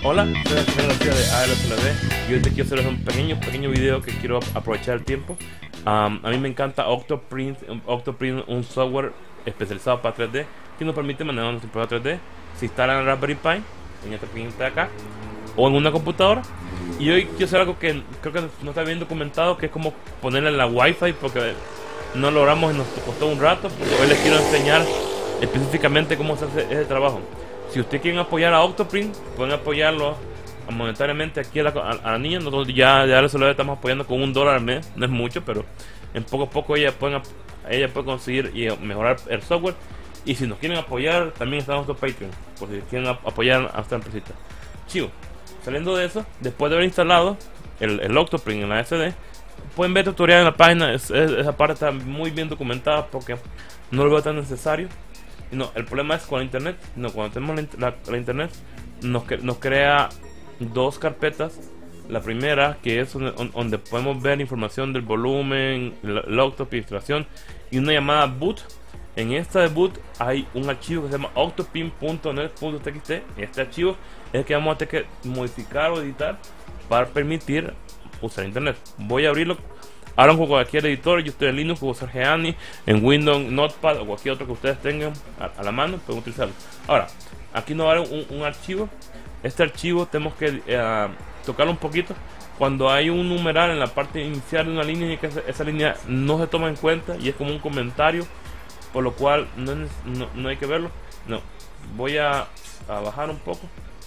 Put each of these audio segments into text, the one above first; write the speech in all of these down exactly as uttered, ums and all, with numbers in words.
Hola, soy la señora García de A L S L V y hoy te quiero hacer un pequeño, pequeño video que quiero aprovechar el tiempo. Um, a mí me encanta Octoprint, Octoprint, un software especializado para tres D que nos permite manejar nuestro programa tres D. Se instala en Raspberry Pi, en esta pequeña de acá, o en una computadora. Y hoy quiero hacer algo que creo que no está bien documentado, que es como ponerle la Wi-Fi, porque no logramos y nos costó un rato. Hoy les quiero enseñar específicamente cómo se hace ese trabajo. Si ustedes quieren apoyar a Octoprint, pueden apoyarlo monetariamente aquí a la, a, a la niña. Nosotros ya, ya lo estamos apoyando con un dólar al mes, no es mucho, pero en poco a poco ella, pueden, ella puede conseguir y mejorar el software. Y si nos quieren apoyar, también está nuestro Patreon, por si quieren apoyar a esta empresita. Chivo, saliendo de eso, después de haber instalado el, el Octoprint en la S D, pueden ver tutorial en la página. Es, es, esa parte está muy bien documentada porque no lo veo tan necesario. No, el problema es con la internet. No, cuando tenemos la, la, la internet nos, nos crea dos carpetas. La primera, que es donde, donde podemos ver información del volumen, el, el Octoprint, instalación, y una llamada boot. En esta de boot hay un archivo que se llama octoprint punto net punto t x t. Este archivo es el que vamos a tener que modificar o editar para permitir usar internet. Voy a abrirlo. Ahora con cualquier editor, yo estoy en Linux, puedo usar Geany, en Windows, Notepad o cualquier otro que ustedes tengan a, a la mano, pueden utilizarlo. Ahora, aquí nos va a dar un, un archivo. Este archivo tenemos que eh, tocarlo un poquito. Cuando hay un numeral en la parte inicial de una línea y que esa, esa línea no se toma en cuenta y es como un comentario, por lo cual no, no, no hay que verlo. No, voy a, a bajar un poco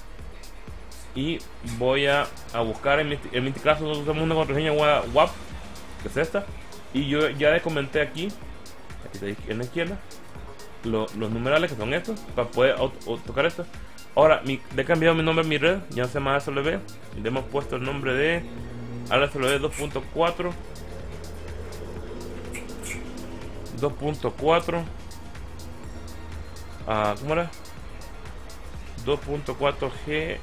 y voy a, a buscar en mi, en mi caso nosotros usamos una contraseña W A P, que es esta, y yo ya les comenté aquí, aquí en la izquierda, lo, los numerales que son estos, para poder o, o tocar esto. Ahora, mi, le he cambiado mi nombre a mi red, ya no se llama A S L V, le hemos puesto el nombre de A S L V dos punto cuatro dos punto cuatro uh, ¿cómo era? dos punto cuatro G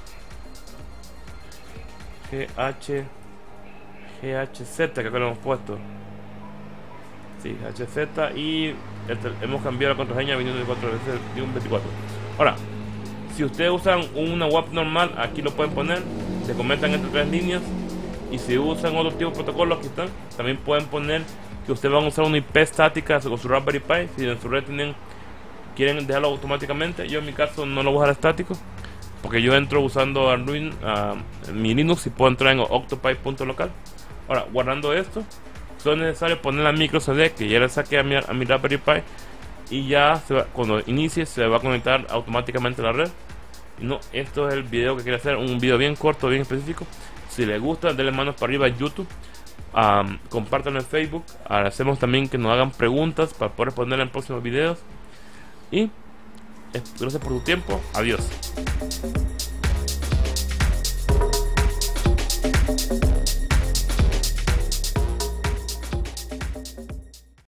GH G H Z, que acá lo hemos puesto. Sí, G H Z, y este, hemos cambiado la contraseña viniendo de cuatro veces de un veinticuatro. Ahora, si ustedes usan una W A P normal, aquí lo pueden poner, se comentan entre tres líneas. Y si usan otro tipo de protocolos, aquí están, también pueden poner que ustedes van a usar una I P estática con su Raspberry Pi. Si en su red tienen, quieren dejarlo automáticamente, yo en mi caso no lo voy a dejar estático, porque yo entro usando Arduino, uh, mi Linux, y puedo entrar en octopi.local. Ahora, guardando esto, solo es necesario poner la micro C D que ya le saqué a mi, a mi Raspberry Pi, y ya se va, cuando inicie se va a conectar automáticamente a la red. Y no, esto es el video que quiero hacer, un video bien corto, bien específico. Si les gusta, denle manos para arriba en YouTube, um, compártanlo en Facebook. Hacemos también que nos hagan preguntas para poder responder en próximos videos. Y gracias por tu tiempo. Adiós.